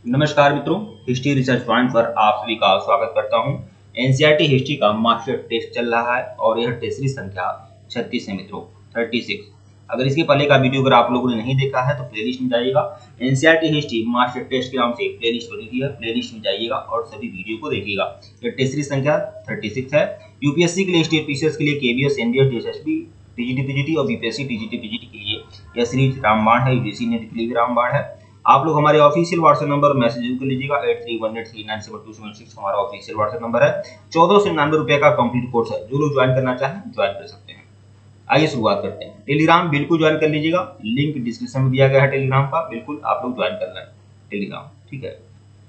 नमस्कार मित्रों, history research point पर आप सभी का स्वागत करता हूं। एनसीईआरटी हिस्ट्री का मास्टर टेस्ट चल रहा है और यह टेस्ट की संख्या 36 है मित्रों, 36। अगर इसके पहले का वीडियो अगर आप लोगों ने नहीं देखा है तो प्लेलिस्ट में जाइएगा। एनसीईआरटी हिस्ट्री मास्टर टेस्ट के नाम से प्लेलिस्ट बनी हुई है, प्लेलिस्ट में जाइएगा और सभी वीडियो को देखिएगा। यह टेस्ट की संख्या 36 है। यूपीएससी के लिए, स्टेट पीसीएस के लिए, KBS, NDS, SSB, TGT PGT और बीपीएससी टीजीटी पीजीटी के लिए यह सीरीज रामबाण है। यूजीसी ने के लिए भी रामबाण है। आप लोग हमारे ऑफिशियल व्हाट्सएप नंबर मैसेज कर लीजिएगा 8318397276 हमारा ऑफिशियल व्हाट्सएप नंबर है। 1499 रुपए का कंप्लीट कोर्स है। जो लोग ज्वाइन करना चाहें ज्वाइन कर सकते हैं। आइए शुरुआत करते हैं। टेलीग्राम बिल्कुल ज्वाइन कर लीजिएगा, लिंक डिस्क्रिप्शन में दिया गया है टेलीग्राम का, बिल्कुल आप लोग ज्वाइन कर लें टेलीग्राम, ठीक है।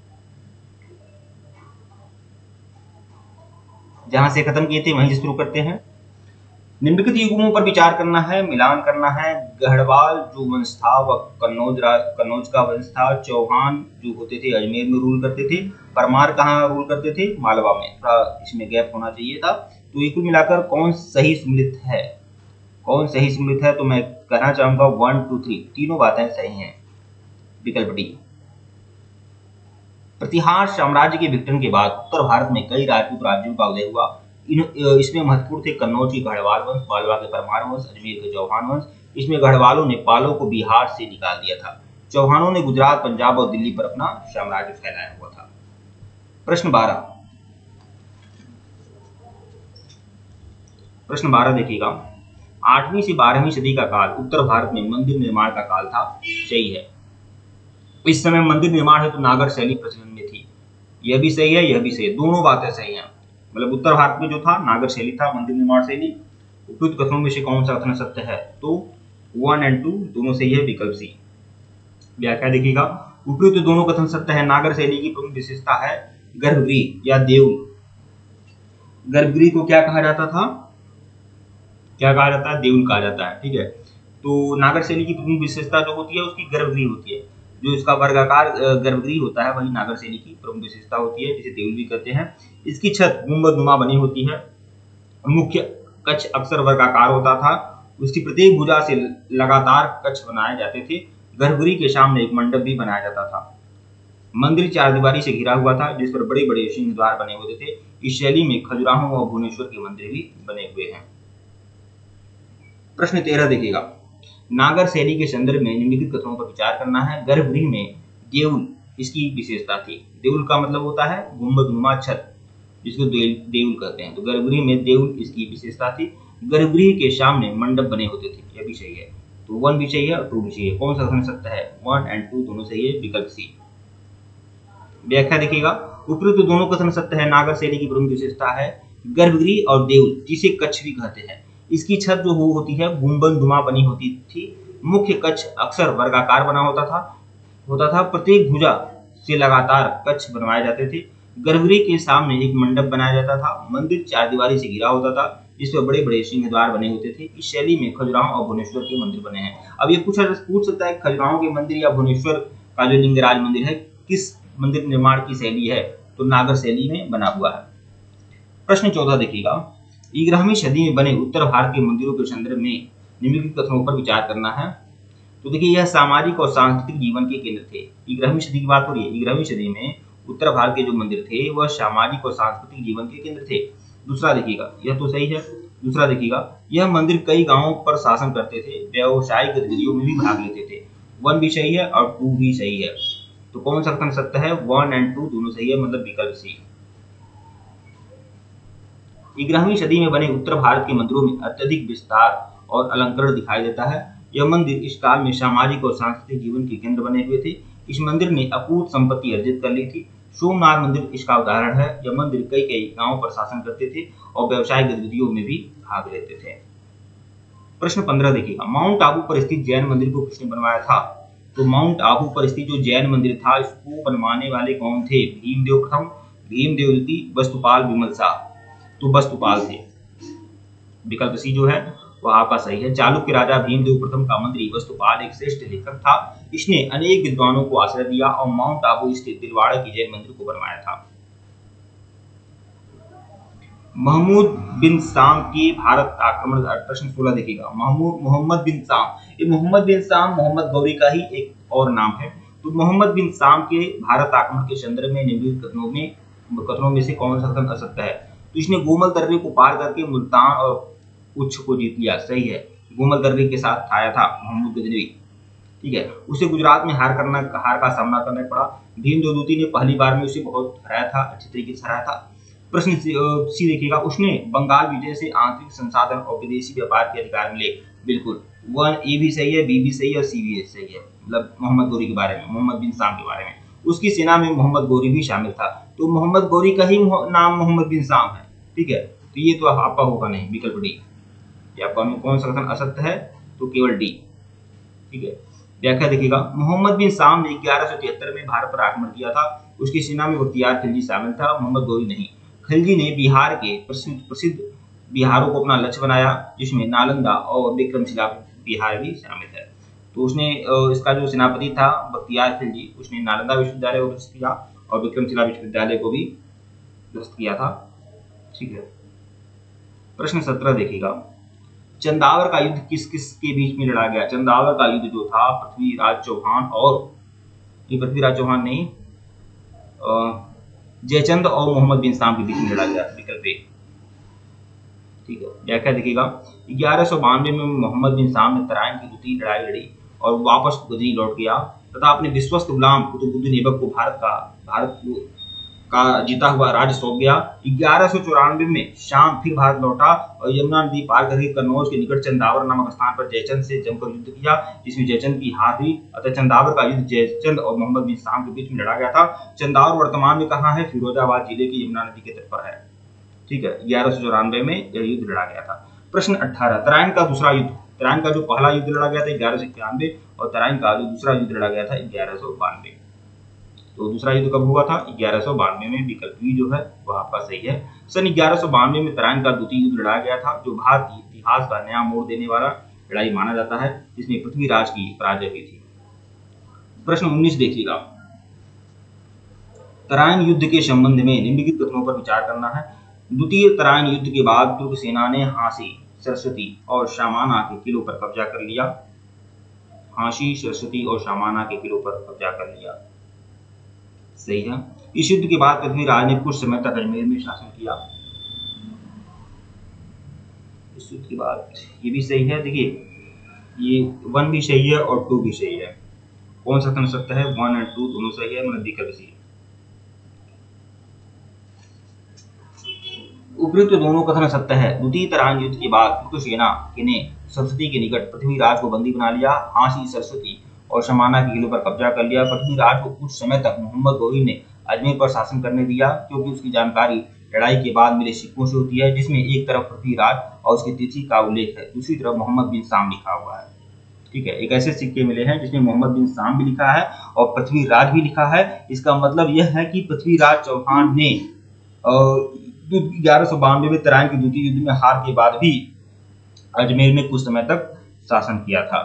जहां से खत्म किए थे वहीं से शुरू करते हैं। निम्नलिखित युगों पर विचार करना है, मिलान करना है। गढ़वाल जो वंश था वह कन्नौज का वंश था। चौहान जो होते थे अजमेर में रूल करते थे। परमार कहाँ रूल करते थे? मालवा में। थोड़ा इसमें गैप होना चाहिए था। तो ये कुल मिलाकर कौन सही सम्मिलित है? कौन सही सम्मिलित है? तो मैं कहना चाहूंगा 1, 2, 3 तीनों बातें सही हैं। विकल्प डी। प्रतिहार साम्राज्य के विघटन के बाद उत्तर भारत में कई राजपूत राज्यों का उदय हुआ। इसमें महत्वपूर्ण थे कन्नौज के गढ़वाल वंश, मालवा के परमार वंश, अजमेर के चौहान वंश। इसमें गढ़वालों ने पालों को बिहार से निकाल दिया था। चौहानों ने गुजरात, पंजाब और दिल्ली पर अपना साम्राज्य फैलाया हुआ था। प्रश्न 12 देखिएगा। 8वीं से 12वीं सदी का काल उत्तर भारत में मंदिर निर्माण का काल था। सही है। इस समय मंदिर निर्माण हेतु नागर शैली प्रचलन में थी। यह भी सही है, यह भी सही है, दोनों बातें सही हैं। मतलब उत्तर भारत में जो था नागर शैली था, मंदिर निर्माण शैली। उपयुक्त कथनों में से कौन सा कथन सत्य है? तो 1 और 2 दोनों सही है, विकल्प सी। व्याख्या देखिएगा। उपयुक्त दोनों कथन सत्य है। नागर शैली की प्रमुख विशेषता है गर्भगृह या देउल। गर्भगृह को क्या कहा जाता था? क्या कहा जाता है? देउल कहा जाता है, ठीक है। तो नागर शैली की प्रमुख विशेषता जो होती है उसकी गर्भगृह होती है। जो इसका वर्गाकार गर्भगृह होता है वही नागर शैली की प्रमुख विशेषता होती है, जिसे देउल भी कहते हैं। इसकी छत गुंबदनुमा बनी होती है। मुख्य कक्ष अक्सर वर्गाकार होता था। उसकी प्रत्येक भुजा से लगातार कक्ष बनाए जाते थे। गर्भगृह के सामने एक मंडप भी बनाया जाता था। मंदिर चारदीवारी से घिरा हुआ था, जिस पर बड़े बड़े सिंह द्वार बने होते थे। इस शैली में खजुराहो और भुवनेश्वर के मंदिर भी बने हुए हैं। प्रश्न 13 देखिएगा। नागर शैली के संदर्भ में निम्नलिखित कथनों पर विचार करना है। गर्भगृह में देउल इसकी विशेषता थी। देउल का मतलब होता है गुंबदनुमा छत, जिसको देउल कहते हैं। तो गर्भगृह में देउल इसकी विशेषता थी। गर्भगृह के सामने मंडप बने होते थे। यह भी सही है। तो 1 भी सही है और 2 भी सही है। कौन सा कथन सत्य है? 1 और 2 दोनों सही है, विकल्प सी। व्याख्या देखिएगा। उपयुक्त दोनों कथन सत्य है। नागर शैली की प्रमुख विशेषता है गर्भगृह और देउल, जिसे कक्ष भी कहते हैं। इसकी छत जो होती है गुंबदनुमा बनी होती थी। मुख्य कक्ष अक्सर वर्गाकार बना होता था। प्रत्येक भुजा से लगातार कक्ष बनवाए जाते थे। गर्भगृह के सामने एक मंडप बनाया जाता था। मंदिर चारदीवारी से घिरा होता था, जिस पर बड़े बड़े सिंह द्वार बने होते थे। इस शैली में खजुराहो और भुवनेश्वर के मंदिर बने हैं। अब ये पूछ सकता है खजुराहो के मंदिर या भुवनेश्वर का जो लिंगराज मंदिर है किस मंदिर निर्माण की शैली है? तो नागर शैली में बना हुआ है। प्रश्न 14 देखिएगा। 11वीं सदी में बने उत्तर भारत के मंदिरों के संदर्भ में निम्नलिखित कथनों पर विचार करना है। तो देखिए, यह सामाजिक और सांस्कृतिक जीवन के केंद्र थे। 11वीं सदी की बात हो रही है। 11वीं सदी में उत्तर भारत के जो मंदिर थे वह सामाजिक और सांस्कृतिक जीवन के केंद्र थे। दूसरा देखिएगा, यह तो सही है। दूसरा देखिएगा, यह मंदिर कई गांवों पर शासन करते थे, व्यवसायिक गतिविधियों में भी भाग लेते थे। 1 भी सही है और 2 भी सही है। तो कौन सा कथन सत्य है? 1 और 2 दोनों सही है, मतलब विकल्प सी। 11वीं सदी में बने उत्तर भारत के मंदिरों में अत्यधिक विस्तार और अलंकरण दिखाई देता है। यह मंदिर इस काल में सामाजिक और सांस्कृतिक जीवन के केंद्र बने हुए थे। इस मंदिर ने अकूत संपत्ति अर्जित कर ली थी। सोमनाथ मंदिर इसका उदाहरण है। यह मंदिर कई कई गांवों पर शासन करते थे और व्यवसायिक गतिविधियों में भी भाग लेते थे। प्रश्न 15 देखिएगा। माउंट आबू पर स्थित जैन मंदिर को किसने बनवाया था? तो माउंट आबू पर स्थित जो जैन मंदिर था इसको बनवाने वाले कौन थे? भीमदेव प्रथम, भीमदेव द्वितीय, वस्तुपाल, विमल शाह। तो वस्तुपाल थे। विकल्प सी जो है वह आपका सही है। चालुक्य राजा भीमदेव प्रथम का मंत्री वस्तुपाल एक श्रेष्ठ लेखक था। इसने अनेक विद्वानों को आश्रय दिया और माउंट आबू स्थित दिलवाड़ा की जैन मंदिर को बनवाया था। महमूद बिन साम के भारत आक्रमण। प्रश्न 16 देखिएगा। मोहम्मद बिन साम, ये मोहम्मद बिन साम मोहम्मद गौरी का ही एक और नाम है। तो मोहम्मद बिन साम के भारत आक्रमण के संदर्भ में निम्नलिखित कथनों में से कौन सा कथन असत्य है? तो इसने गोमल दर्रे को पार करके मुल्तान और उच्छ को जीत लिया, सही है। गोमल दर्रे के साथ आया था मोहम्मद गजनवी, ठीक है। उसे गुजरात में हार का सामना करना पड़ा। भीम देवदूती ने पहली बार में उसे बहुत हराया था, अच्छी तरीके से हराया था। प्रश्न सी देखिएगा, उसने बंगाल विजय से आंतरिक संसाधन और विदेशी व्यापार के अधिकार मिले। बिल्कुल, 1 ए भी सही है, बी भी सही है और सी भी सही है। मतलब मोहम्मद गौरी के बारे में, मोहम्मद बिन साम के बारे में। उसकी सेना में मोहम्मद गौरी भी शामिल था। तो मोहम्मद गौरी का ही नाम मोहम्मद बिन साम है, ठीक है। तो ये तो आपका होगा नहीं, विकल्प डी। ये आपका कौन सा कथन असत्य है? तो केवल डी, ठीक है। व्याख्या देखिएगा, मोहम्मद बिन साम ने 1173 में भारत पर आक्रमण किया था। उसकी सेना में बख्तियार खिलजी शामिल था, मोहम्मद गौरी नहीं। खिलजी ने बिहार के प्रसिद्ध बिहारों को अपना लक्ष्य बनाया, जिसमें नालंदा और विक्रमशिला बिहार भी शामिल है। तो उसने इसका जो सेनापति था बख्तियार खिलजी, उसने नालंदा विश्वविद्यालय को ध्वस्त किया और विक्रमशिला विश्वविद्यालय को भी ध्वस्त किया था, ठीक है। प्रश्न 17 देखिएगा, चंदावर का युद्ध किस किस के बीच में लड़ा गया? चंदावर का युद्ध जो था पृथ्वीराज चौहान और पृथ्वीराज चौहान नहीं, जयचंद और मोहम्मद बिन साम के बीच में लड़ा गया, विकल्प ए, ठीक है। व्याख्या देखिएगा, 1192 में मोहम्मद बिन साम ने तराइन की द्वितीय लड़ाई लड़ी और वापस गजनी लौट गया तथा अपने विश्वस्त गुलाम कुतुबुद्दीन ऐबक को भारत का जीता हुआ राज्य सौंप गया। 1194 में शाम फिर भारत लौटा और यमुना नदी पार करके कन्नौज के निकट चंदावर नामक स्थान पर जयचंद से जमकर युद्ध किया, जिसमें जयचंद की हार हुई। अतः चंदावर का युद्ध जयचंद और मोहम्मद बिन साम के बीच में लड़ा गया था। चंदावर वर्तमान में कहाँ है? फिरोजाबाद जिले की यमुना नदी के तट पर है, ठीक है। 1194 में यह युद्ध लड़ा गया था। प्रश्न 18, तराइन का दूसरा युद्ध। तराइन का जो पहला युद्ध लड़ा गया था 1191 और तराइन का जो दूसरा युद्ध लड़ा गया था 1192। तो दूसरा युद्ध कब हुआ था? 1192 में, विकल्प बी जो है वह आपका सही है। सन 1192 में तराइन का द्वितीय युद्ध लड़ा गया था, जो भारतीय इतिहास का नया मोड़ देने वाला लड़ाई माना जाता है, जिसमें पृथ्वीराज की पराजय हुई थी। प्रश्न 19 देखिएगा, तराइन युद्ध के संबंध में निम्नलिखित कथनों पर विचार करना है। द्वितीय तराइन युद्ध के बाद तुर्क सेना ने हांसी, सरस्वती और शामाना के किलों पर कब्जा कर लिया। हांसी, सरस्वती और शामाना के किलों पर कब्जा कर लिया, सही है। इस युद्ध के बाद पृथ्वीराज ने कुछ समय तक अजमेर में शासन किया। इस युद्ध के बाद ये भी सही है। देखिए, ये 1 भी सही है और 2 भी सही है। कौन सा कथन सत्य है? 1 और 2 दोनों सही है, मतलब विकल्प सी। उपयुक्त दोनों कथन सत्य है। द्वितीय तराइन युद्ध के बाद तुर्क सेना ने सरस्वती के निकट पृथ्वीराज को बंदी बना लिया। हांसी, सरस्वती और शमाना के किलों पर कब्जा कर लिया। पृथ्वीराज को कुछ समय तक मोहम्मद गौरी ने अजमेर पर शासन करने दिया, क्योंकि उसकी जानकारी लड़ाई के बाद मिले सिक्कों से होती है, जिसमें एक तरफ पृथ्वीराज और उसकी तिथि का उल्लेख है, दूसरी तरफ मोहम्मद बिन साम लिखा हुआ है, ठीक है। एक ऐसे सिक्के मिले हैं जिसमें मोहम्मद बिन साम भी लिखा है और पृथ्वीराज भी लिखा है। इसका मतलब यह है कि पृथ्वीराज चौहान ने 1192 में तराइन के द्वितीय युद्ध में हार के बाद भी अजमेर में कुछ समय तक शासन किया था।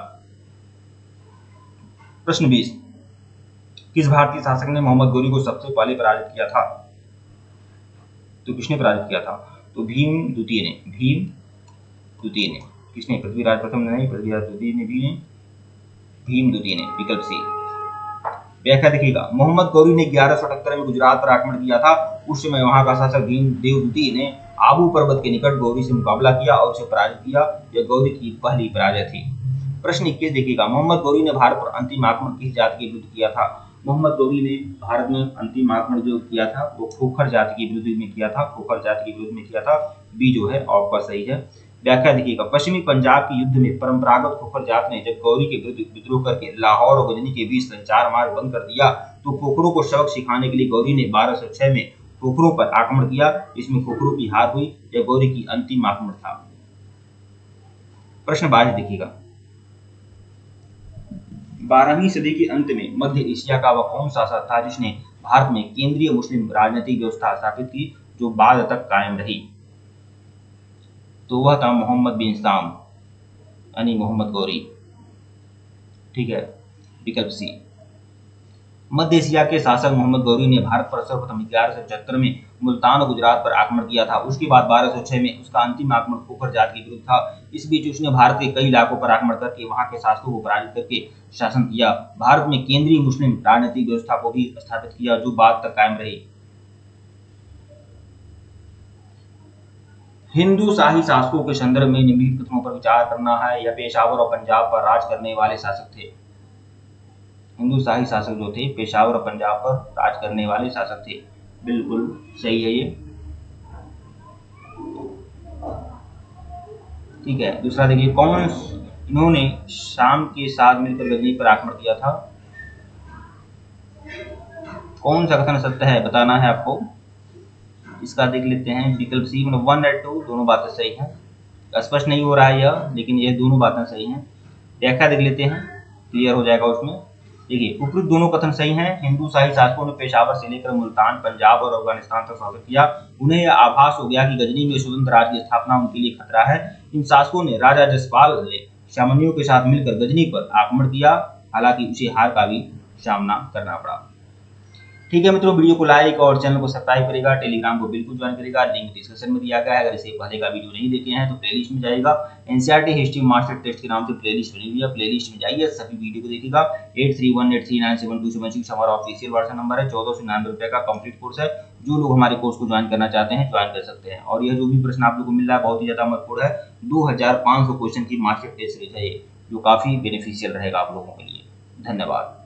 प्रश्न 20, किस भारतीय शासक ने मोहम्मद गौरी को सबसे पहले पराजित किया था? तो किसने पराजित किया था? तो भीम द्वितीय ने। भीम द्वितीय ने। किसने? पृथ्वीराज प्रथम ने नहीं, पृथ्वीराज द्वितीय ने भी नहीं, भीम द्वितीय ने, विकल्प सी। व्याख्या देखिएगा, मोहम्मद गौरी ने 1178 में गुजरात पर आक्रमण किया था। उस समय वहां का शासक भीम देव द्वितीय ने आबू पर्वत के निकट गौरी से मुकाबला किया और उसे पराजित किया। यह गौरी की पहली पराजय थी। प्रश्न 21 देखिएगा, मोहम्मद गौरी ने भारत पर अंतिम आक्रमण किस जाति के विरुद्ध किया था? मोहम्मद गौरी ने भारत में अंतिम आक्रमण जो किया था वो खोखर जाति के विरुद्ध में किया था। खोखर जाति के विरुद्ध में किया था, बी जो है आपका सही है। व्याख्या देखिएगा, पश्चिमी पंजाब के युद्ध में परंपरागत खोखर जात ने जब गौरी के विरुद्ध विद्रोह करके लाहौर और गजनी के बीच संचार मार्ग बंद कर दिया, तो खोखरों को सबक सिखाने के लिए गौरी ने 1206 में खोखरों पर आक्रमण किया, जिसमें खोखरों की हार हुई। यह गौरी की अंतिम आक्रमण था। प्रश्न 22 देखिएगा, 12वीं सदी के अंत में मध्य एशिया का वह कौन सा शासक था जिसने भारत में केंद्रीय मुस्लिम राजनीतिक व्यवस्था स्थापित की, जो बाद तक कायम रही? तो वह था मोहम्मद बिन साम, यानी मोहम्मद गौरी, ठीक है, विकल्प सी। मध्य एशिया के शासक मोहम्मद गौरी ने भारत पर सर्वप्रथम 1175 में मुल्तान और गुजरात पर आक्रमण किया था। उसके बाद 1206 में उसका अंतिम आक्रमण खोखर जात के विरुद्ध था। इस बीच उसने भारत के कई इलाकों पर आक्रमण करके वहां के शासकों को पराजित करके शासन किया। भारत में केंद्रीय मुस्लिम राजनीतिक व्यवस्था को भी स्थापित किया, जो बाद तक कायम रही। हिंदू शाही शासकों के संदर्भ में निम्नलिखित कथनों पर विचार करना है। यह पेशावर और पंजाब पर राज करने वाले शासक थे। हिंदू शाही शासक जो थे पेशावर और पंजाब पर राज करने वाले शासक थे। बिल्कुल सही है ये। ठीक है, दूसरा देखिए, कौन इन्होंने शाम के साथ मिलकर गजनी पर आक्रमण किया था? कौन सा कथन सत्य है बताना है आपको। इसका देख लेते हैं विकल्प सी, मतलब 1 और 2 दोनों बातें सही हैं। स्पष्ट नहीं हो रहा है यह, लेकिन ये दोनों बातें सही हैं। व्याख्या देख लेते हैं, क्लियर हो जाएगा उसमें। देखिए, उपरोक्त दोनों कथन सही हैं। हिंदू शाही शासकों ने पेशावर से लेकर मुल्तान, पंजाब और अफगानिस्तान तक शासन किया। उन्हें यह आभास हो गया कि गजनी में स्वतंत्र राज्य की स्थापना उनके लिए खतरा है। इन शासकों ने राजा जसपाल ने सामान्यों के साथ मिलकर गजनी पर आक्रमण किया, हालांकि उसे हार का भी सामना करना पड़ा। ठीक है मित्रों, वीडियो को लाइक और चैनल को सब्सक्राइब करेगा, टेलीग्राम को बिल्कुल ज्वाइन करेगा, लिंक डिस्क्रिप्शन में दिया गया है। अगर इसे पहले का वीडियो नहीं देखे हैं तो प्लेलिस्ट में जाएगा, एनसीईआरटी हिस्ट्री मास्टर टेस्ट के नाम से प्लेलिस्ट बनी हुई है, प्लेलिस्ट में जाइए, सभी वीडियो को देखिएगा। 8318397276 हमारा ऑफिशियल व्हाट्सएप नंबर है। 1499 रुपए का कंप्लीट कोर्स है। जो लोग हमारे कोर्स को ज्वाइन करना चाहते हैं ज्वाइन कर सकते हैं। और यह जो भी प्रश्न आप लोग को मिल रहा है बहुत ही ज्यादा महत्वपूर्ण है। 2500 क्वेश्चन की मास्टर टेस्ट सीरीज है ये, जो काफी बेनिफिशियल रहेगा आप लोगों के लिए। धन्यवाद।